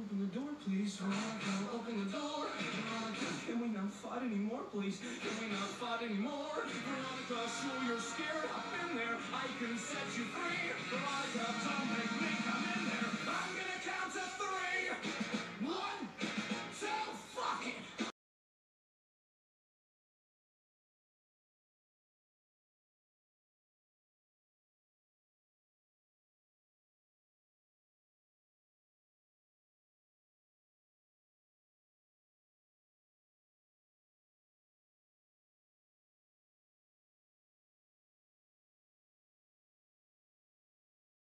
Open the door, please. Veronica, open the door. Veronica, can we not fight anymore, please? Can we not fight anymore? Veronica, sure you're scared. I've been there. I can set you free. Veronica, don't make me come in there. I'm gonna count to 3.